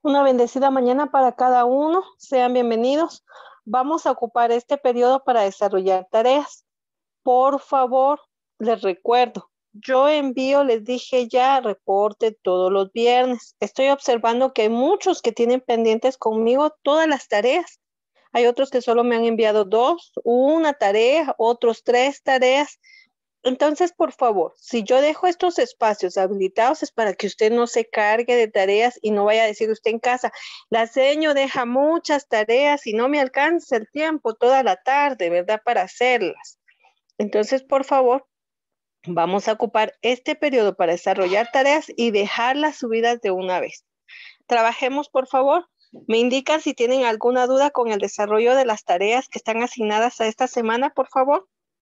Una bendecida mañana para cada uno. Sean bienvenidos. Vamos a ocupar este periodo para desarrollar tareas. Por favor, les recuerdo, yo envío, les dije ya, reporte todos los viernes. Estoy observando que hay muchos que tienen pendientes conmigo todas las tareas. Hay otros que solo me han enviado dos, una tarea, otros tres tareas. Entonces, por favor, si yo dejo estos espacios habilitados es para que usted no se cargue de tareas y no vaya a decir usted en casa, la seño deja muchas tareas y no me alcanza el tiempo toda la tarde, ¿verdad? Para hacerlas. Entonces, por favor, vamos a ocupar este periodo para desarrollar tareas y dejarlas subidas de una vez. Trabajemos, por favor. Me indican si tienen alguna duda con el desarrollo de las tareas que están asignadas a esta semana, por favor.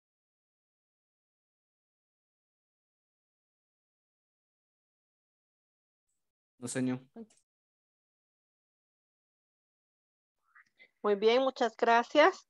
No, señor. Muy bien, muchas gracias.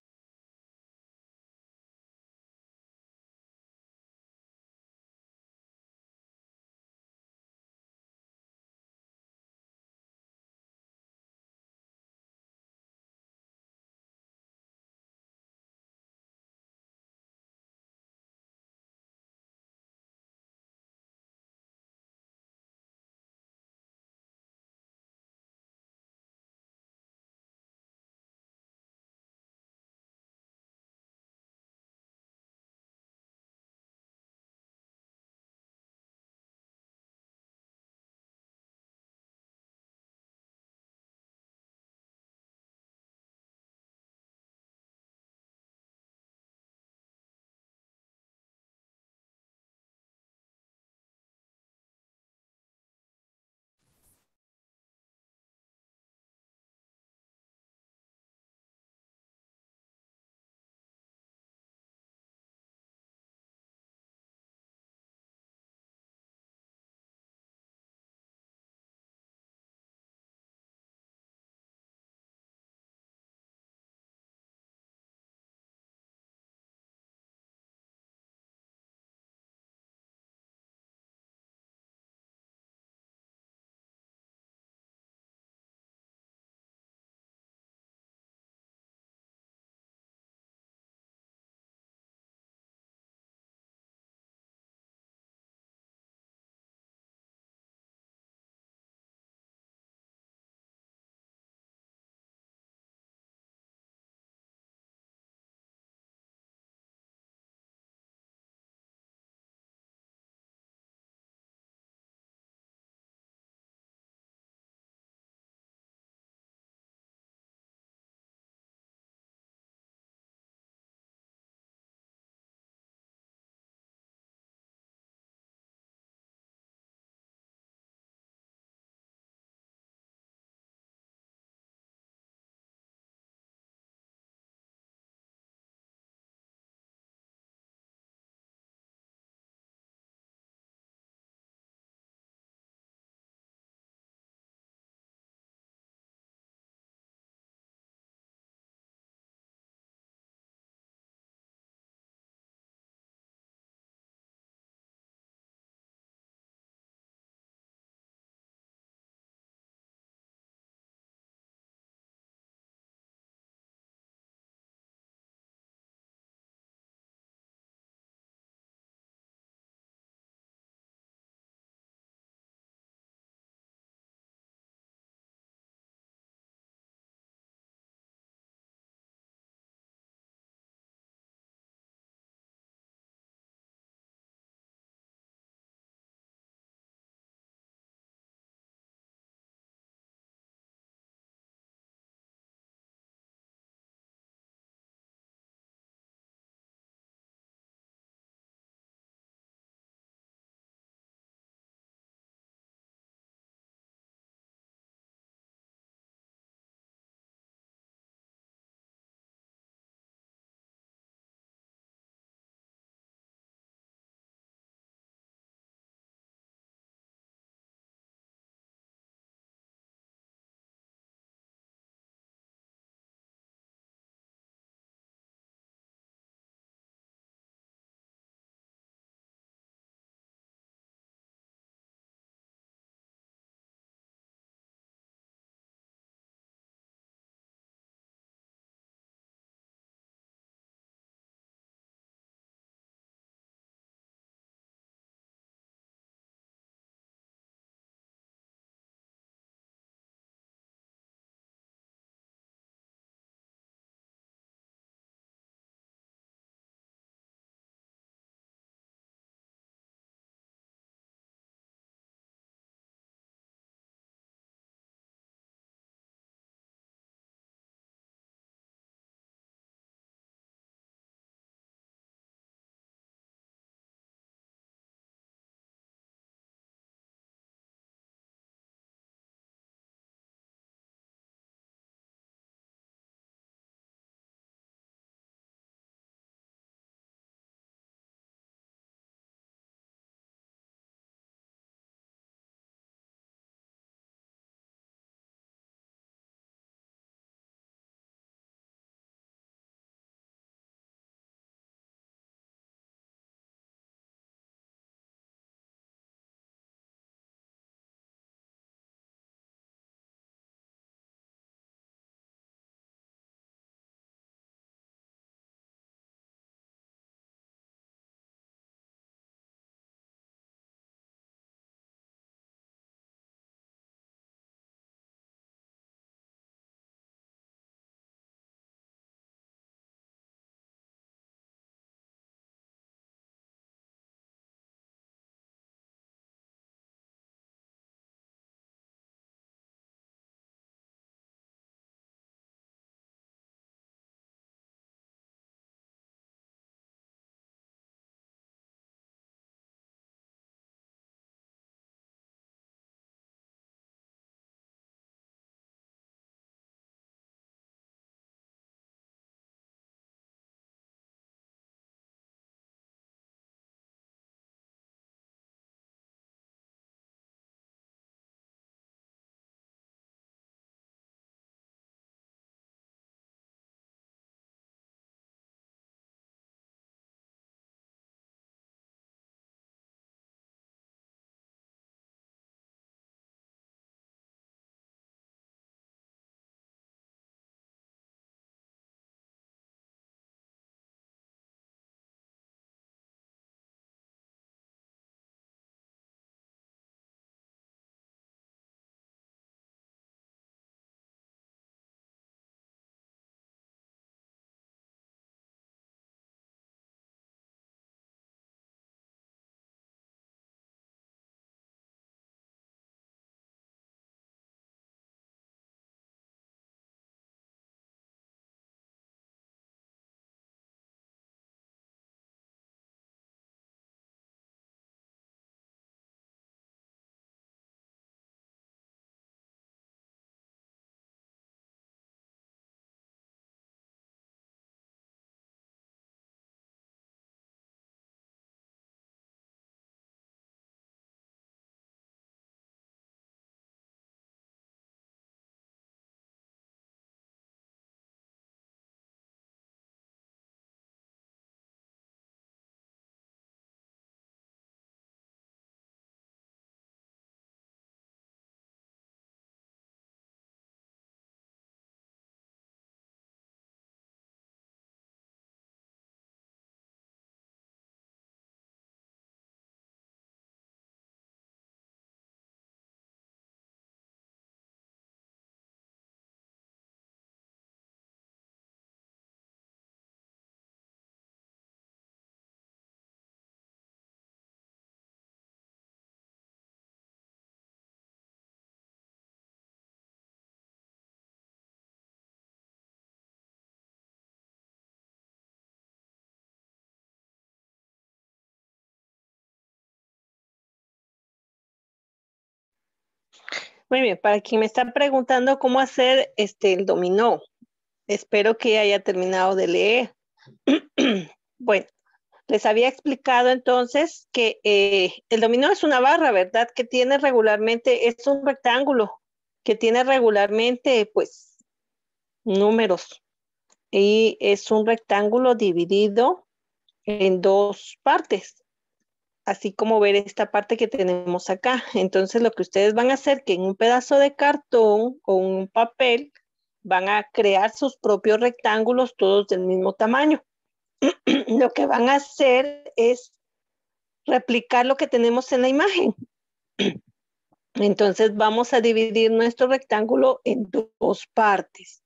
Muy bien, para quien me está preguntando cómo hacer el dominó, espero que haya terminado de leer. Bueno, les había explicado entonces que el dominó es una barra, ¿verdad? Que tiene regularmente, es un rectángulo que tiene regularmente, pues, números. Y es un rectángulo dividido en dos partes, así como ver esta parte que tenemos acá. Entonces lo que ustedes van a hacer que en un pedazo de cartón o un papel van a crear sus propios rectángulos todos del mismo tamaño. Lo que van a hacer es replicar lo que tenemos en la imagen. Entonces vamos a dividir nuestro rectángulo en dos partes.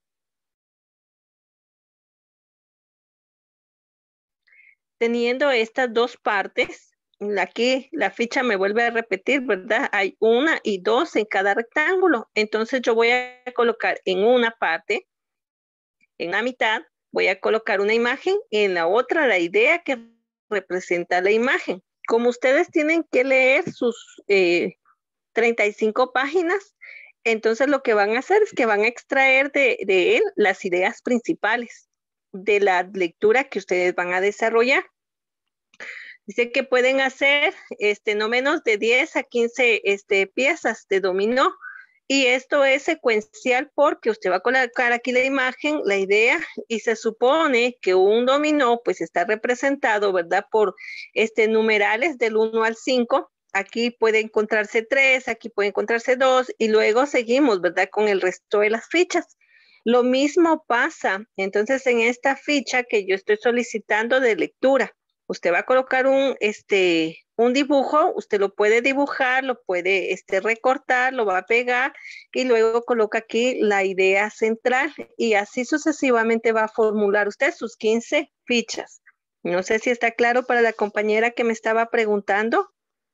Teniendo estas dos partes, aquí la ficha me vuelve a repetir, ¿verdad? Hay una y dos en cada rectángulo. Entonces yo voy a colocar en una parte, en la mitad, voy a colocar una imagen y en la otra la idea que representa la imagen. Como ustedes tienen que leer sus 35 páginas, entonces lo que van a hacer es que van a extraer de él las ideas principales de la lectura que ustedes van a desarrollar. Dice que pueden hacer no menos de 10 a 15 piezas de dominó. Y esto es secuencial porque usted va a colocar aquí la imagen, la idea, y se supone que un dominó pues está representado, ¿verdad? Por numerales del 1 al 5. Aquí puede encontrarse 3, aquí puede encontrarse 2, y luego seguimos, ¿verdad? Con el resto de las fichas. Lo mismo pasa entonces en esta ficha que yo estoy solicitando de lectura. Usted va a colocar un dibujo, usted lo puede dibujar, lo puede recortar, lo va a pegar y luego coloca aquí la idea central y así sucesivamente va a formular usted sus 15 fichas. No sé si está claro para la compañera que me estaba preguntando.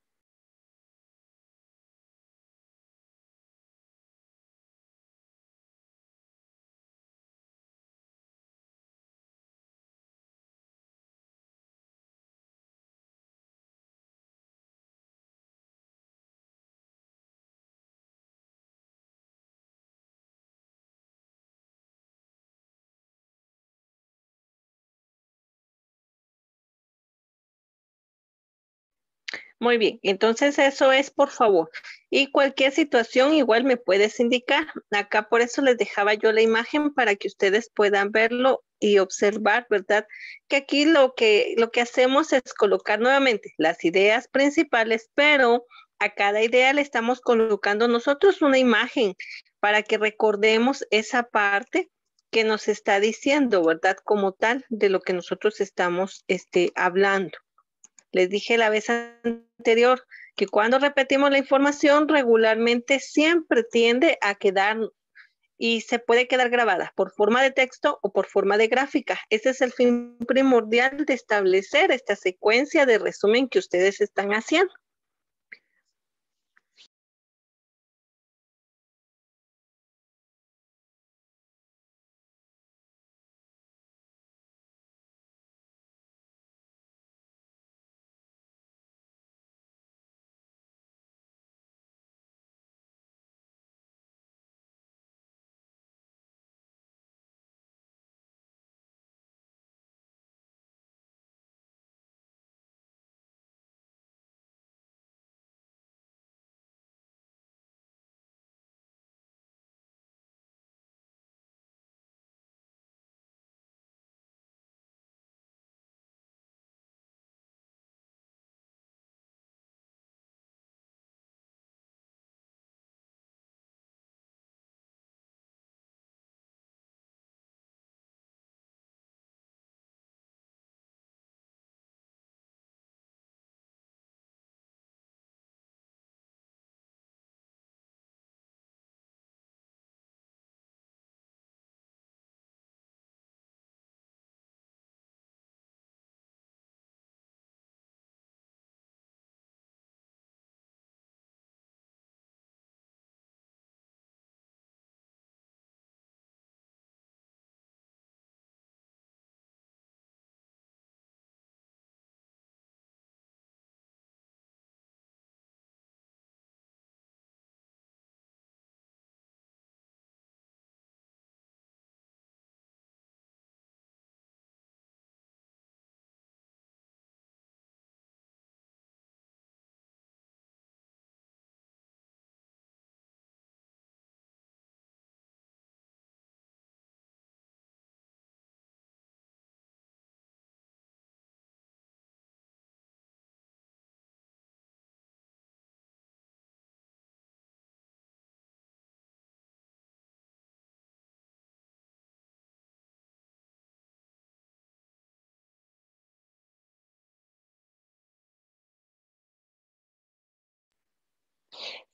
Muy bien, entonces eso es por favor. Y cualquier situación igual me puedes indicar. Acá por eso les dejaba yo la imagen para que ustedes puedan verlo y observar, ¿verdad? Que aquí lo que hacemos es colocar nuevamente las ideas principales, pero a cada idea le estamos colocando nosotros una imagen para que recordemos esa parte que nos está diciendo, ¿verdad? Como tal de lo que nosotros estamos hablando. Les dije la vez anterior que cuando repetimos la información regularmente siempre tiende a quedar y se puede quedar grabada por forma de texto o por forma de gráfica. Ese es el fin primordial de establecer esta secuencia de resumen que ustedes están haciendo.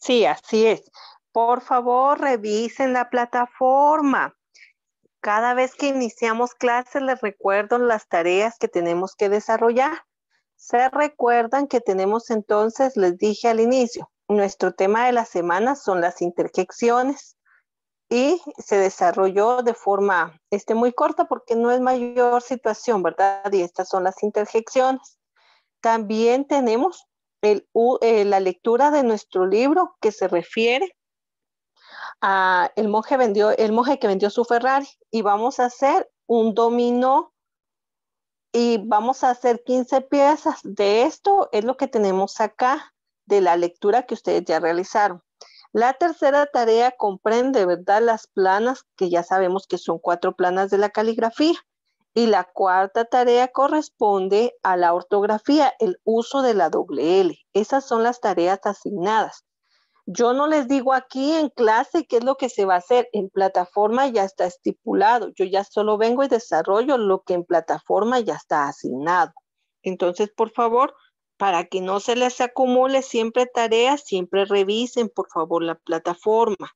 Sí, así es. Por favor, revisen la plataforma. Cada vez que iniciamos clases, les recuerdo las tareas que tenemos que desarrollar. Se recuerdan que tenemos entonces, les dije al inicio, nuestro tema de la semana son las interjecciones y se desarrolló de forma muy corta porque no es mayor situación, ¿verdad? Y estas son las interjecciones. También tenemos la lectura de nuestro libro que se refiere a el monje que vendió su Ferrari y vamos a hacer un dominó y vamos a hacer 15 piezas. De esto es lo que tenemos acá de la lectura que ustedes ya realizaron. La tercera tarea comprende, ¿verdad? Las planas, que ya sabemos que son 4 planas de la caligrafía. Y la cuarta tarea corresponde a la ortografía, el uso de la doble L. Esas son las tareas asignadas. Yo no les digo aquí en clase qué es lo que se va a hacer. En plataforma ya está estipulado. Yo ya solo vengo y desarrollo lo que en plataforma ya está asignado. Entonces, por favor, para que no se les acumule siempre tareas, siempre revisen, por favor, la plataforma.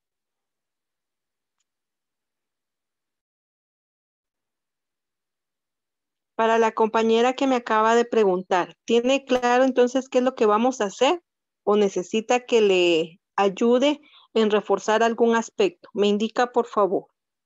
Para la compañera que me acaba de preguntar, ¿tiene claro entonces qué es lo que vamos a hacer? ¿O necesita que le ayude en reforzar algún aspecto? Me indica, por favor.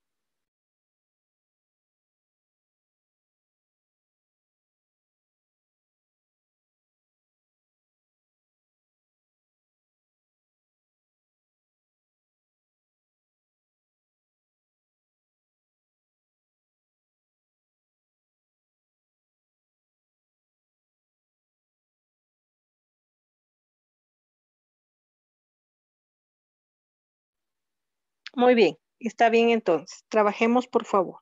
Muy bien, está bien entonces. Trabajemos, por favor.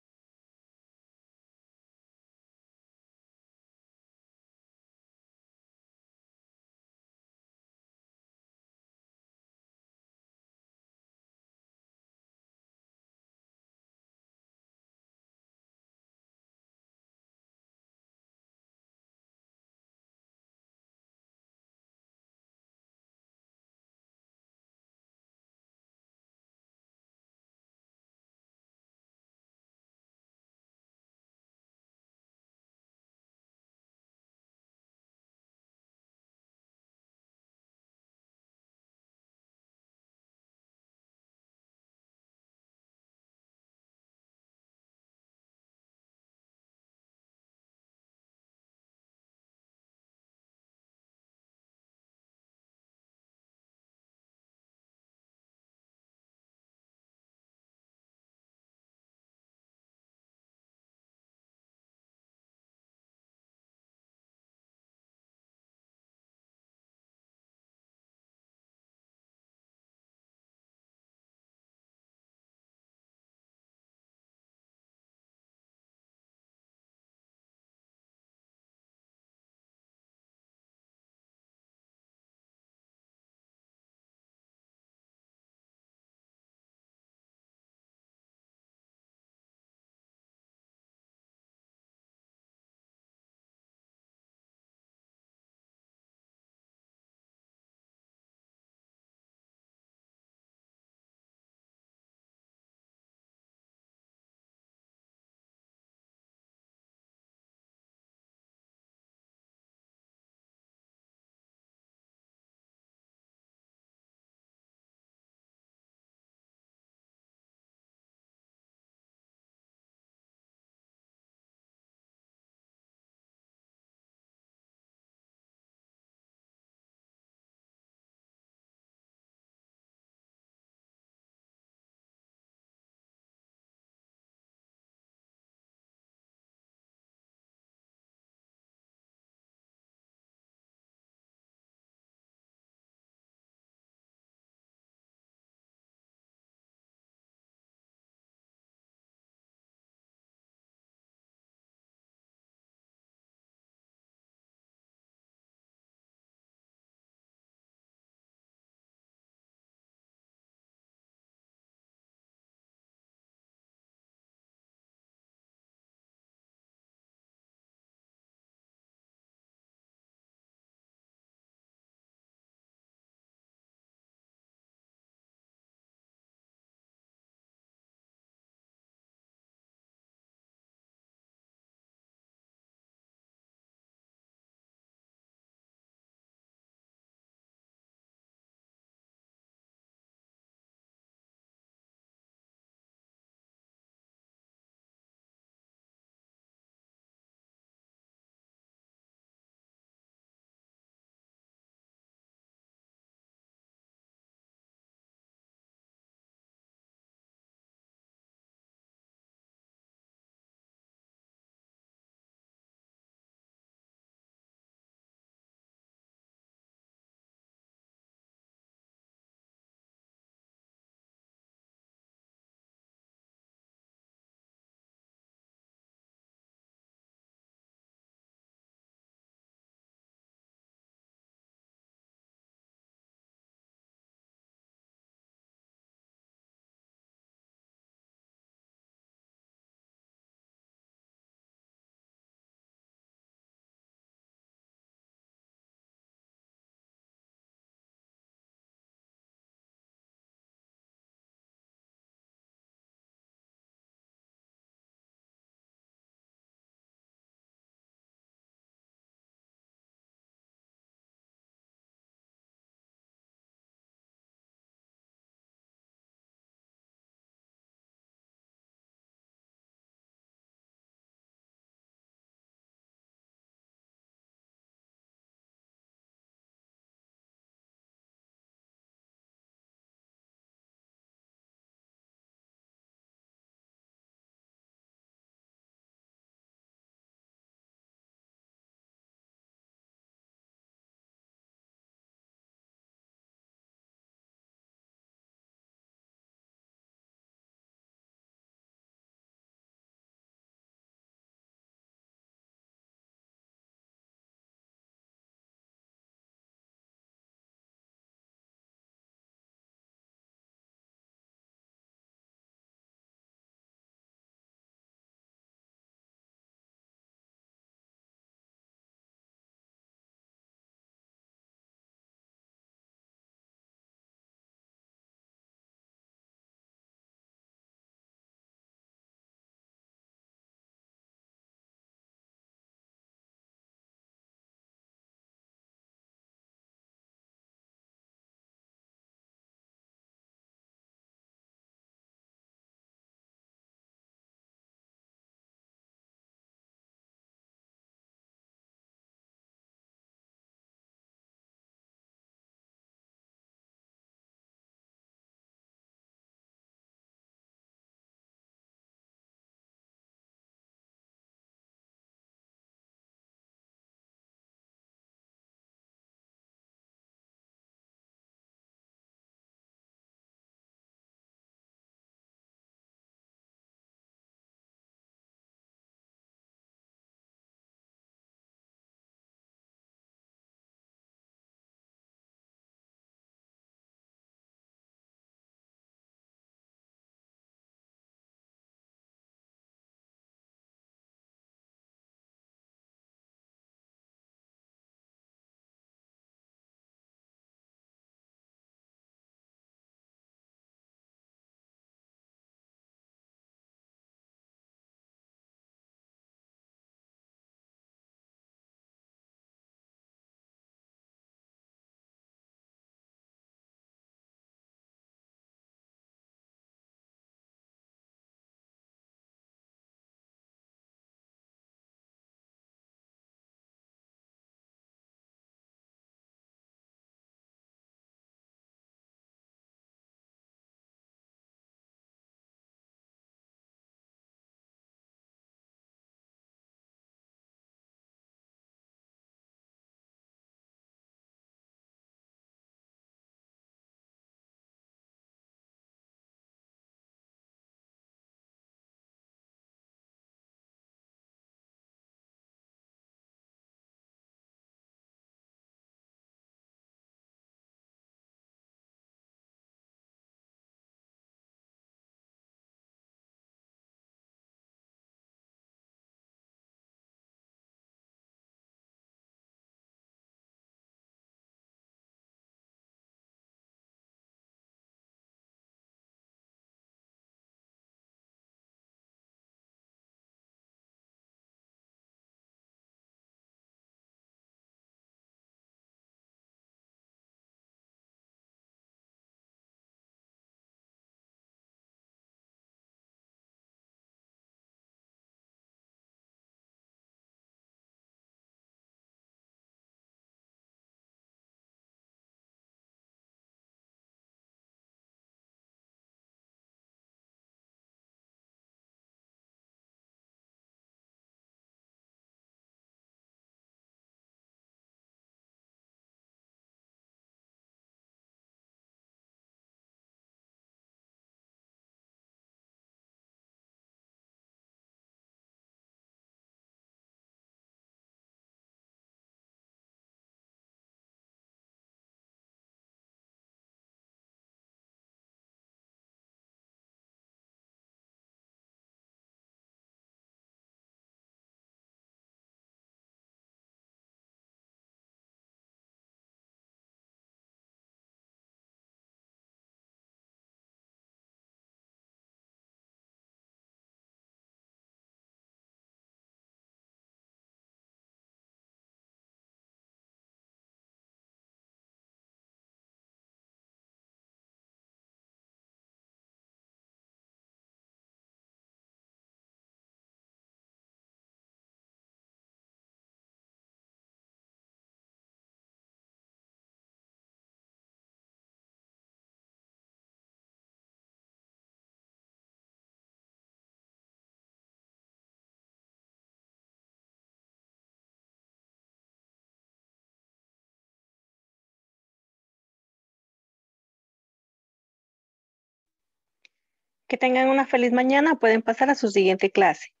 Que tengan una feliz mañana. Pueden pasar a su siguiente clase.